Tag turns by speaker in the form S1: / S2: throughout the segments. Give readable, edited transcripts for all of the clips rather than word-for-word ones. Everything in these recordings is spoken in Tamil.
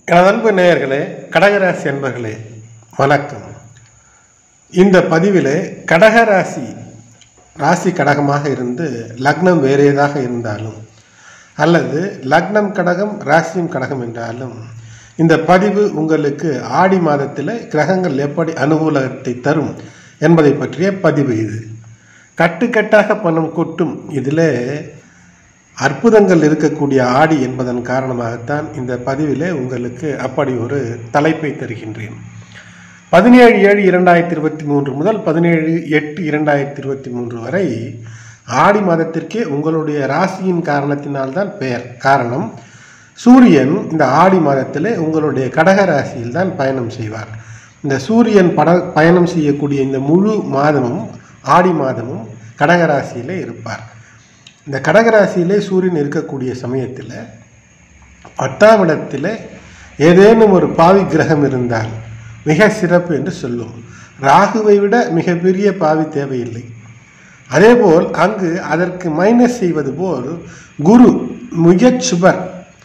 S1: அன்பு நேயர்களே, கடகராசி அன்பர்களே, வணக்கம். இந்த பதிவிலே கடகராசி ராசி கடகமாக இருந்து லக்னம் வேறேதாக இருந்தாலும் அல்லது லக்னம் கடகம் ராசியும் கடகம் என்றாலும் இந்த பதிவு உங்களுக்கு ஆடி மாதத்தில் கிரகங்கள் எப்படி அனுகூலத்தை தரும் என்பதை பற்றிய பதிவு. இது கட்டுக்கட்டாக பணம் கொட்டும் இதில் அற்புதங்கள் இருக்கக்கூடிய ஆடி என்பதன் காரணமாகத்தான் இந்த பதிவிலே உங்களுக்கு அப்படி ஒரு தலைப்பை தருகின்றேன். 17/7/2023 முதல் 17/8/2023 வரை ஆடி மாதத்திற்கே உங்களுடைய ராசியின் காரணத்தினால்தான் பெயர். காரணம், சூரியன் இந்த ஆடி மாதத்தில் உங்களுடைய கடக ராசியில் தான் பயணம் செய்வார். இந்த சூரியன் பயணம் செய்யக்கூடிய இந்த முழு மாதமும் ஆடி மாதமும் கடகராசியிலே இருப்பார். இந்த கடகராசியிலே சூரியன் இருக்கக்கூடிய சமயத்தில் 10ஆம் இடத்தில் ஏதேனும் ஒரு பாவி கிரகம் இருந்தால் மிக சிறப்பு என்று சொல்லும். ராகுவை விட மிகப்பெரிய பாவி தேவையில்லை. அதேபோல் அங்கு அதற்கு மைனஸ் செய்வது போல் குரு மிக சுபர்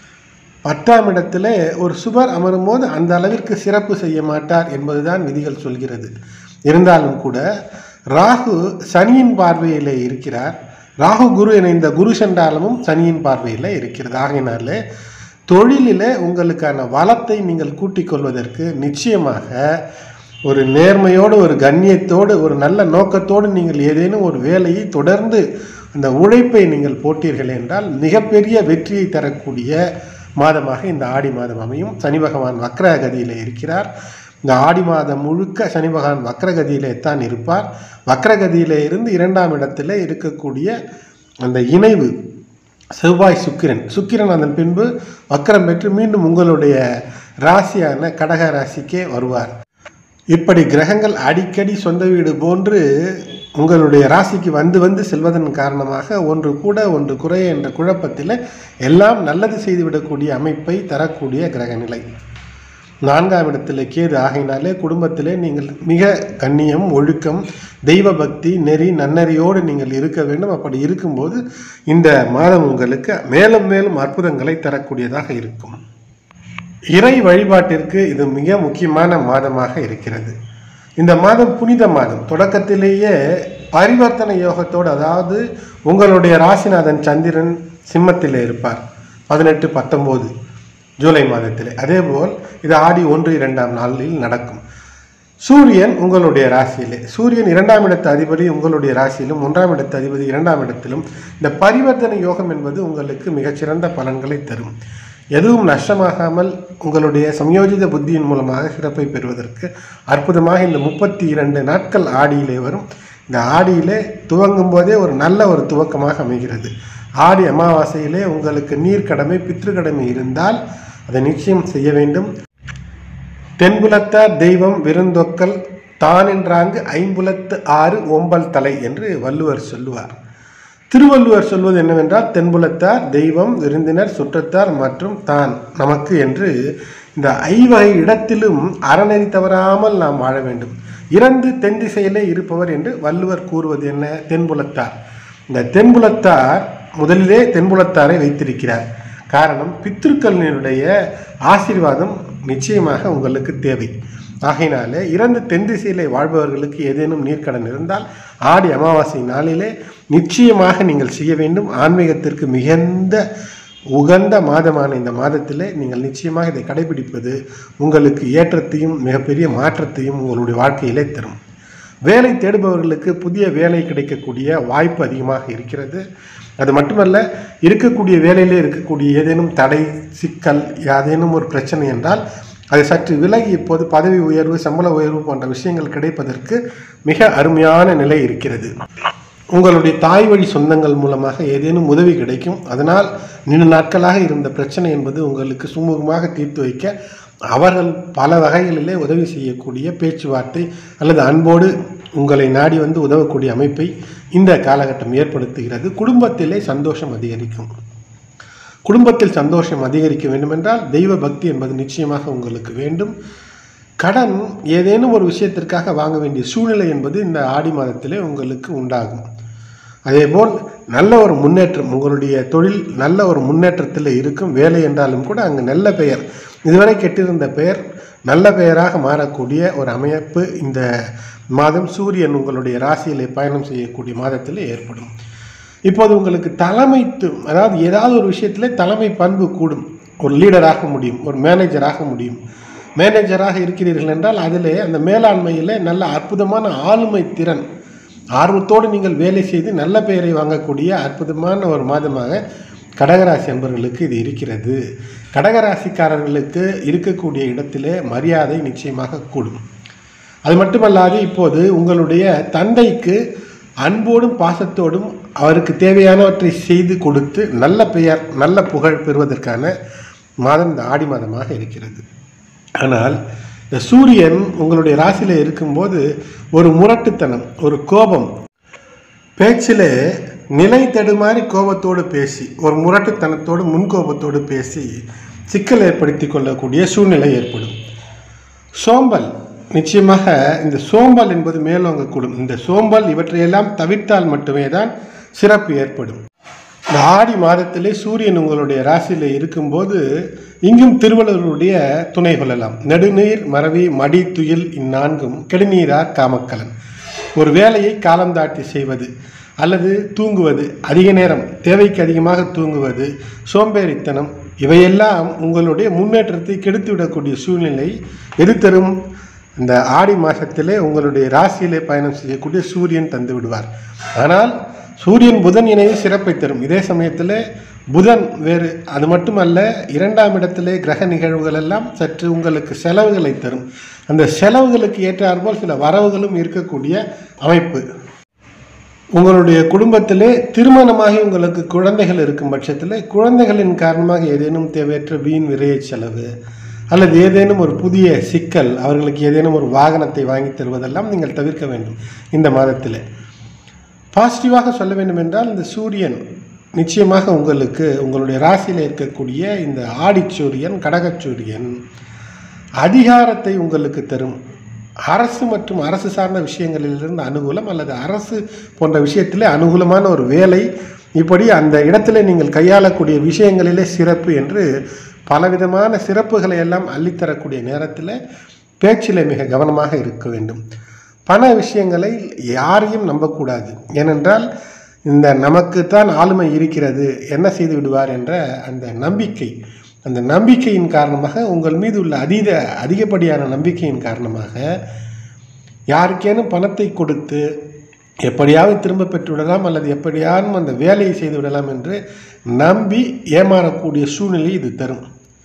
S1: 10ஆம் இடத்துல ஒரு சுபர் அமரும் போது அந்த அளவிற்கு சிறப்பு செய்ய மாட்டார் என்பதுதான் விதிகள் சொல்கிறது. இருந்தாலும் கூட ராகு சனியின் பார்வையிலே இருக்கிறார். ராகு குரு இணைந்த குரு சண்டாலமும் சனியின் பார்வையில் இருக்கிறது. ஆகையினால தொழிலில் உங்களுக்கான வளத்தை நீங்கள் கூட்டிக் கொள்வதற்கு நிச்சயமாக ஒரு நேர்மையோடு, ஒரு கண்ணியத்தோடு, ஒரு நல்ல நோக்கத்தோடு நீங்கள் ஏதேனும் ஒரு வேலையை தொடர்ந்து அந்த உழைப்பை நீங்கள் போட்டீர்கள் என்றால் மிகப்பெரிய வெற்றியை தரக்கூடிய மாதமாக இந்த ஆடி மாதம் அமையும். சனி பகவான் வக்ரகதியில் இருக்கிறார். இந்த ஆடி மாதம் முழுக்க சனி பகவான் வக்ரகதியிலே தான் இருப்பார். வக்ரகதியிலே இருந்து 2ஆம் இடத்துல இருக்கக்கூடிய அந்த இணைவு செவ்வாய் சுக்கிரன் அதன் பின்பு வக்ரம் பெற்று மீண்டும் உங்களுடைய ராசியான கடக ராசிக்கே வருவார். இப்படி கிரகங்கள் அடிக்கடி சொந்த வீடு போன்று உங்களுடைய ராசிக்கு வந்து செல்வதன் காரணமாக ஒன்று கூட ஒன்று குறைய என்ற குழப்பத்தில் எல்லாம் நல்லது செய்துவிடக்கூடிய அமைப்பை தரக்கூடிய கிரக நிலை. 4ஆம் இடத்தில் கேது. ஆகையினாலே குடும்பத்திலே நீங்கள் மிக கண்ணியம், ஒழுக்கம், தெய்வ பக்தி, நெறி, நன்னறியோடு நீங்கள் இருக்க வேண்டும். அப்படி இருக்கும்போது இந்த மாதம் உங்களுக்கு மேலும் மேலும் அற்புதங்களை தரக்கூடியதாக இருக்கும். இறை வழிபாட்டிற்கு இது மிக முக்கியமான மாதமாக இருக்கிறது. இந்த மாதம் புனித மாதம். தொடக்கத்திலேயே பரிவர்த்தனை யோகத்தோடு, அதாவது உங்களுடைய ராசிநாதன் சந்திரன் சிம்மத்தில் இருப்பார் 18-19 ஜூலை மாதத்தில். அதேபோல் இது ஆடி 1-2ஆம் நாளில் நடக்கும். சூரியன் உங்களுடைய ராசியிலே, சூரியன் 2ஆம் இடத்து அதிபதி உங்களுடைய ராசியிலும் 1ஆம் இடத்து அதிபதி 2ஆம் இடத்திலும். இந்த பரிவர்த்தனை யோகம் என்பது உங்களுக்கு மிகச்சிறந்த பலன்களை தரும். எதுவும் நஷ்டமாகாமல் உங்களுடைய சமயோஜித புத்தியின் மூலமாக சிறப்பை பெறுவதற்கு அற்புதமாக இந்த 32 நாட்கள் ஆடியிலே வரும். இந்த ஆடியிலே துவங்கும் போதே ஒரு நல்ல ஒரு துவக்கமாக அமைகிறது. ஆடி அமாவாசையிலே உங்களுக்கு நீர்க்கடமை, பித்ருக்கடமை இருந்தால் அதை நிச்சயம் செய்ய வேண்டும். தென்புலத்தார் தெய்வம் விருந்தொக்கல் தானென்றாங்கு 5புலத்து 6 ஓம்பல் தலை என்று வள்ளுவர் சொல்லுவார். திருவள்ளுவர் சொல்வது என்னவென்றால், தென்புலத்தார் தெய்வம், விருந்தினர், சுற்றத்தார் மற்றும் தான் நமக்கு என்று இந்த 5 வகை இடத்திலும் அறநெறி தவறாமல் நாம் வாழ வேண்டும். இறந்து தென் திசையிலே இருப்பவர் என்று வள்ளுவர் கூறுவது என்ன? தென்புலத்தார். இந்த தென்புலத்தார் முதலிலே தென்புலத்தாரை வைத்திருக்கிறார். காரணம், பித்ருக்களினுடைய ஆசீர்வாதம் நிச்சயமாக உங்களுக்கு தேவை. ஆகையினாலே இறந்து தென் திசையிலே வாழ்பவர்களுக்கு ஏதேனும் நீர்க்கடன் இருந்தால் ஆடி அமாவாசை நாளிலே நிச்சயமாக நீங்கள் செய்ய வேண்டும். ஆன்மீகத்திற்கு மிகுந்த உகந்த மாதமான இந்த மாதத்திலே நீங்கள் நிச்சயமாக இதை கடைபிடிப்பது உங்களுக்கு ஏற்றத்தையும் மிகப்பெரிய மாற்றத்தையும் உங்களுடைய வாழ்க்கையிலே தரும். வேலை தேடுபவர்களுக்கு புதிய வேலை கிடைக்கக்கூடிய வாய்ப்பு அதிகமாக இருக்கிறது. அது மட்டுமல்ல, இருக்கக்கூடிய வேலையிலே இருக்கக்கூடிய ஏதேனும் தடை, சிக்கல், ஏதேனும் ஒரு பிரச்சனை என்றால் அது சற்று விலகி இப்போது பதவி உயர்வு, சம்பள உயர்வு போன்ற விஷயங்கள் கிடைப்பதற்கு மிக அருமையான நிலை இருக்கிறது. உங்களுடைய தாய் வழி சொந்தங்கள் மூலமாக ஏதேனும் உதவி கிடைக்கும். அதனால் நீண்ட நாட்களாக இருந்த பிரச்சனை என்பது உங்களுக்கு சுமூகமாக தீர்த்து வைக்க அவர்கள் பல வகைகளிலே உதவி செய்யக்கூடிய பேச்சுவார்த்தை அல்லது அன்போடு உங்களை நாடி வந்து உதவக்கூடிய அமைப்பை இந்த காலகட்டம் ஏற்படுத்துகிறது. குடும்பத்திலே சந்தோஷம் அதிகரிக்கும். குடும்பத்தில் சந்தோஷம் அதிகரிக்க வேண்டுமென்றால் தெய்வ பக்தி என்பது நிச்சயமாக உங்களுக்கு வேண்டும். கடன் ஏதேனும் ஒரு விஷயத்திற்காக வாங்க வேண்டிய சூழ்நிலை என்பது இந்த ஆடி மாதத்திலே உங்களுக்கு உண்டாகும். அதேபோல் நல்ல ஒரு முன்னேற்றம், உங்களுடைய தொழில் நல்ல ஒரு முன்னேற்றத்தில் இருக்கும். வேலை என்றாலும் கூட அங்கு நல்ல பெயர், இதுவரை கெட்டிருந்த பெயர் நல்ல பெயராக மாறக்கூடிய ஒரு அமைப்பு இந்த மாதம் சூரியன் உங்களுடைய ராசியிலே பயணம் செய்யக்கூடிய மாதத்தில் ஏற்படும். இப்போது உங்களுக்கு தலைமைத்துவம், அதாவது ஏதாவது ஒரு விஷயத்திலே தலைமை பண்பு கூடும். ஒரு லீடராக முடியும், ஒரு மேனேஜராக முடியும். மேனேஜராக இருக்கிறீர்கள் என்றால் அதிலே அந்த மேலாண்மையில் நல்ல அற்புதமான ஆளுமை திறன், ஆர்வத்தோடு நீங்கள் வேலை செய்து நல்ல பெயரை வாங்கக்கூடிய அற்புதமான ஒரு மாதமாக கடகராசி அன்பர்களுக்கு இது இருக்கிறது. கடகராசிக்காரர்களுக்கு இருக்கக்கூடிய இடத்திலே மரியாதை நிச்சயமாக கூடும். அது மட்டுமல்லாது இப்போது உங்களுடைய தந்தைக்கு அன்போடும் பாசத்தோடும் அவருக்கு தேவையானவற்றை செய்து கொடுத்து நல்ல பெயர் நல்ல புகழ் பெறுவதற்கான மாதம் இந்த ஆடி மாதமாக இருக்கிறது. ஆனால் இந்த சூரியன் உங்களுடைய ராசியில் இருக்கும்போது ஒரு முரட்டுத்தனம், ஒரு கோபம், பேச்சிலே நிலை தடுமாறி கோபத்தோடு பேசி, ஒரு முரட்டுத்தனத்தோடு முன்கோபத்தோடு பேசி சிக்கல் ஏற்படுத்தி கொள்ளக்கூடிய சூழ்நிலை ஏற்படும். சோம்பல், நிச்சயமாக இந்த சோம்பல் என்பது மேலோங்கக்கூடும். இந்த சோம்பல் இவற்றையெல்லாம் தவிர்த்தால் மட்டுமே தான் சிறப்பு ஏற்படும். இந்த ஆடி மாதத்திலே சூரியன் உங்களுடைய ராசியில் இருக்கும்போது இங்கும் திருவள்ளுவருடைய துணை கொள்ளலாம். நெடுநீர் மறவி மடி துயில் இந்நான்கும் கெடுநீரார் காமக்கலன். ஒரு வேலையை காலம் தாட்டி செய்வது அல்லது தூங்குவது, அதிக நேரம் தேவைக்கு அதிகமாக தூங்குவது, சோம்பேறித்தனம், இவையெல்லாம் உங்களுடைய முன்னேற்றத்தை கெடுத்துவிடக்கூடிய சூழ்நிலை எது தரும்? இந்த ஆடி மாதத்திலே உங்களுடைய ராசியிலே பயணம் செய்யக்கூடிய சூரியன் தந்து விடுவார். ஆனால் சூரியன் புதன் இணைவு சிறப்பை தரும். இதே சமயத்தில் புதன் வேறு, அது மட்டுமல்ல, 2ஆம் இடத்திலே கிரக நிகழ்வுகள் எல்லாம் சற்று உங்களுக்கு செலவுகளை தரும். அந்த செலவுகளுக்கு ஏற்றாற்போல் சில வரவுகளும் இருக்கக்கூடிய அமைப்பு. உங்களுடைய குடும்பத்திலே திருமணமாகி உங்களுக்கு குழந்தைகள் இருக்கும் பட்சத்தில் குழந்தைகளின் காரணமாக ஏதேனும் தேவையற்ற வீண் விரைய செலவு அல்லது ஏதேனும் ஒரு புதிய சிக்கல், அவர்களுக்கு ஏதேனும் ஒரு வாகனத்தை வாங்கி தருவதெல்லாம் நீங்கள் தவிர்க்க வேண்டும். இந்த மாதத்தில் பாசிட்டிவாக சொல்ல வேண்டும் என்றால் இந்த சூரியன் நிச்சயமாக உங்களுக்கு உங்களுடைய ராசியில் இருக்கக்கூடிய இந்த ஆடிச்சூரியன் கடகச்சூரியன் அதிகாரத்தை உங்களுக்கு தரும். அரசு மற்றும் அரசு சார்ந்த விஷயங்களிலிருந்து அனுகூலம் அல்லது அரசு போன்ற விஷயத்திலே அனுகூலமான ஒரு வேலை, இப்படி அந்த இடத்துல நீங்கள் கையாளக்கூடிய விஷயங்களிலே சிறப்பு என்று பலவிதமான சிறப்புகளை எல்லாம் அள்ளித்தரக்கூடிய நேரத்தில் பேச்சில் மிக கவனமாக இருக்க வேண்டும். பண விஷயங்களை யாரையும் நம்பக்கூடாது. ஏனென்றால் இந்த நமக்குத்தான் ஆளுமை இருக்கிறது, என்ன செய்து விடுவார் என்ற அந்த நம்பிக்கை, அந்த நம்பிக்கையின் காரணமாக உங்கள் மீது உள்ள அதிகப்படியான நம்பிக்கையின் காரணமாக யாருக்கேனும் பணத்தை கொடுத்து எப்படியாவது திரும்ப பெற்றுவிடலாம் அல்லது எப்படியாவது அந்த வேலையை செய்து விடலாம் என்று நம்பி ஏமாறக்கூடிய சூழ்நிலை இது தரும்.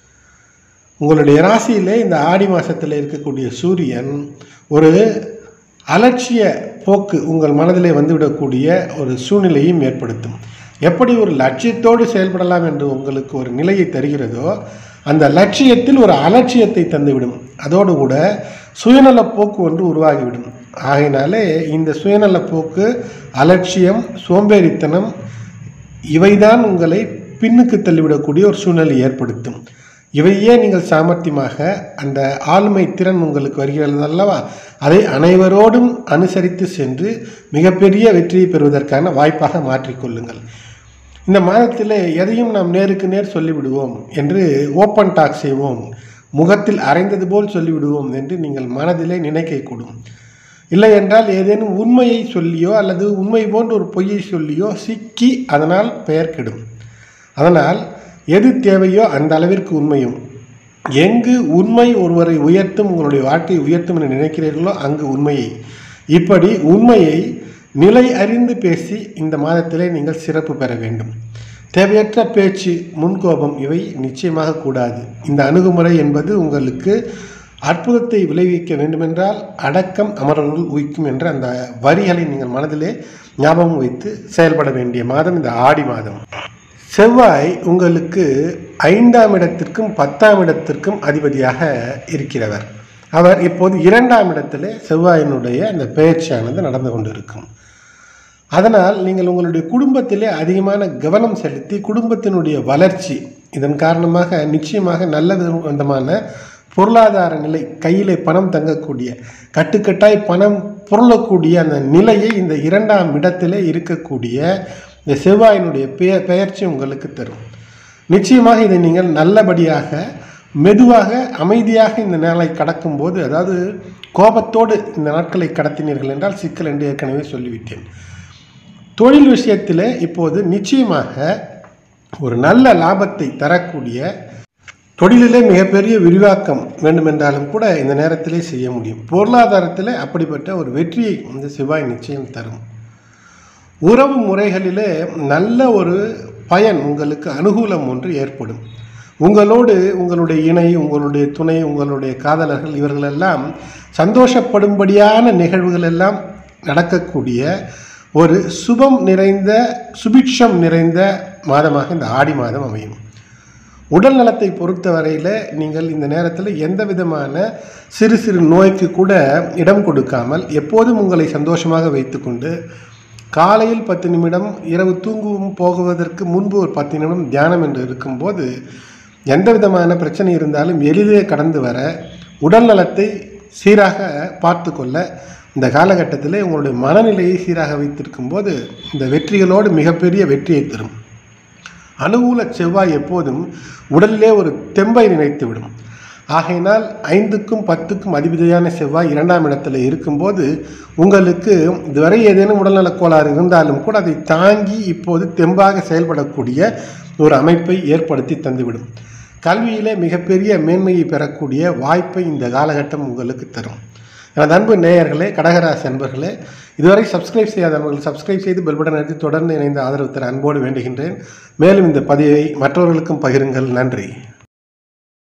S1: உங்களுடைய ராசியிலே இந்த ஆடி மாதத்தில் இருக்கக்கூடிய சூரியன் ஒரு அலட்சிய போக்கு உங்கள் மனதிலே வந்துவிடக்கூடிய ஒரு சூழ்நிலையும் ஏற்படுத்தும். எப்படி ஒரு லட்சியத்தோடு செயல்படலாம் என்று உங்களுக்கு ஒரு நிலையை தருகிறதோ அந்த லட்சியத்தில் ஒரு அலட்சியத்தை தந்துவிடும். அதோடு கூட சுயநல போக்கு ஒன்று உருவாகிவிடும். ஆகையினாலே இந்த சுயநல போக்கு, அலட்சியம், சோம்பேறித்தனம் இவைதான் உங்களை பின்னுக்கு தள்ளிவிடக்கூடிய ஒரு சூழ்நிலை ஏற்படுத்தும். இவையே நீங்கள் சாமர்த்தியமாக அந்த ஆளுமை திறன் உங்களுக்கு வருகிறது அல்லவா, அதை அனைவரோடும் அனுசரித்து சென்று மிகப்பெரிய வெற்றியை பெறுவதற்கான வாய்ப்பாக மாற்றிக்கொள்ளுங்கள். இந்த மாதத்தில் எதையும் நாம் நேருக்கு நேர் சொல்லிவிடுவோம் என்று ஓப்பன் டாக் செய்வோம், முகத்தில் அரைந்தது போல் சொல்லிவிடுவோம் என்று நீங்கள் மனதிலே நினைக்கக்கூடும். இல்லை என்றால் ஏதேனும் உண்மையை சொல்லியோ அல்லது உண்மை போன்ற ஒரு பொய்யை சொல்லியோ சிக்கி அதனால் பெயர் கெடும். அதனால் எது தேவையோ அந்த அளவிற்கு உண்மையும், எங்கு உண்மை ஒருவரை உயர்த்தும், உங்களுடைய வாழ்க்கையை உயர்த்தும் என்று நினைக்கிறீர்களோ அங்கு உண்மையை, இப்படி உண்மையை நிலை அறிந்து பேசி இந்த மாதத்திலே நீங்கள் சிறப்பு பெற வேண்டும். தேவையற்ற பேச்சு, முன்கோபம் இவை நிச்சயமாக கூடாது. இந்த அணுகுமுறை என்பது உங்களுக்கு அற்புதத்தை விளைவிக்க வேண்டுமென்றால் அடக்கம் அமரருள் உய்க்கும் என்ற அந்த வரிகளை நீங்கள் மனதிலே ஞாபகம் வைத்து செயல்பட வேண்டிய மாதம் இந்த ஆடி மாதம். செவ்வாய் உங்களுக்கு 5ஆம் இடத்திற்கும் 10ஆம் இடத்திற்கும் அதிபதியாக இருக்கிறவர். அவர் இப்போது 2ஆம் இடத்திலே செவ்வாயினுடைய அந்த பெயர்ச்சியானது நடந்து கொண்டிருக்கும். அதனால் நீங்கள் உங்களுடைய குடும்பத்திலே அதிகமான கவனம் செலுத்தி குடும்பத்தினுடைய வளர்ச்சி, இதன் காரணமாக நிச்சயமாக நல்ல விதமான பொருளாதார நிலை, கையிலே பணம் தங்கக்கூடிய, கட்டுக்கட்டாய் பணம் புரளக்கூடிய அந்த நிலையை இந்த 2ஆம் இடத்திலே இருக்கக்கூடிய இந்த செவ்வாயினுடைய பெயர்ச்சி உங்களுக்கு தரும். நிச்சயமாக இதை நீங்கள் நல்லபடியாக மெதுவாக அமைதியாக இந்த நாளை கடக்கும்போது, அதாவது கோபத்தோடு இந்த நாட்களை கடத்தினீர்கள் என்றால் சிக்கல் என்று ஏற்கனவே சொல்லிவிட்டேன். தொழில் விஷயத்தில் இப்போது நிச்சயமாக ஒரு நல்ல லாபத்தை தரக்கூடிய, தொழிலிலே மிகப்பெரிய விரிவாக்கம் வேண்டுமென்றாலும் கூட இந்த நேரத்திலே செய்ய முடியும். பொருளாதாரத்தில் அப்படிப்பட்ட ஒரு வெற்றியை இந்த செவ்வாய் நிச்சயம் தரும். உறவு முறைகளிலே நல்ல ஒரு பயன், உங்களுக்கு அனுகூலம் ஒன்று ஏற்படும். உங்களோடு உங்களுடைய இணை, உங்களுடைய துணை, உங்களுடைய காதலர்கள் இவர்களெல்லாம் சந்தோஷப்படும்படியான நிகழ்வுகள் எல்லாம் நடக்கக்கூடிய ஒரு சுபம் நிறைந்த, சுபிக்ஷம் நிறைந்த மாதமாக இந்த ஆடி மாதம் அமையும். உடல் நலத்தை பொறுத்தவரையில் நீங்கள் இந்த நேரத்தில் எந்த விதமான சிறு சிறு நோய்க்கு கூட இடம் கொடுக்காமல் எப்போதும் உங்களை சந்தோஷமாக வைத்துக்கொண்டு காலையில் 10 நிமிடம், இரவு தூங்கும் போகுவதற்கு முன்பு ஒரு 10 நிமிடம் தியானம் என்று இருக்கும்போது எந்த விதமான பிரச்சனை இருந்தாலும் எளிதே கடந்து வர, உடல் நலத்தை சீராக பார்த்து கொள்ள இந்த காலகட்டத்தில் உங்களுடைய மனநிலையை சீராக வைத்திருக்கும் போது இந்த வெற்றிகளோடு மிகப்பெரிய வெற்றியை தரும். அனுகூல செவ்வாய் எப்போதும் உடலிலே ஒரு தெம்பை நினைத்துவிடும். ஆகையினால் 5க்கும் 10க்கும் அதிபதியான செவ்வாய் 2ஆம் இடத்தில் இருக்கும்போது உங்களுக்கு இதுவரை ஏதேனும் உடல்நலக் கோளாறு இருந்தாலும் கூட அதை தாங்கி இப்போது தெம்பாக செயல்படக்கூடிய ஒரு அமைப்பை ஏற்படுத்தி தந்துவிடும். கல்வியிலே மிகப்பெரிய மேன்மையை பெறக்கூடிய வாய்ப்பை இந்த காலகட்டம் உங்களுக்கு தரும். எனது அன்பு நேயர்களே, கடகராசி அன்பர்களே, இதுவரை சப்ஸ்கிரைப் செய்யாத நண்பர்கள் சப்ஸ்கிரைப் செய்து பெல் பட்டன் அழுத்தி தொடர்ந்து இணைந்து ஆதரவு தர அன்போடு வேண்டுகின்றேன். மேலும் இந்த பதிவை மற்றவர்களுக்கும் பகிருங்கள். நன்றி.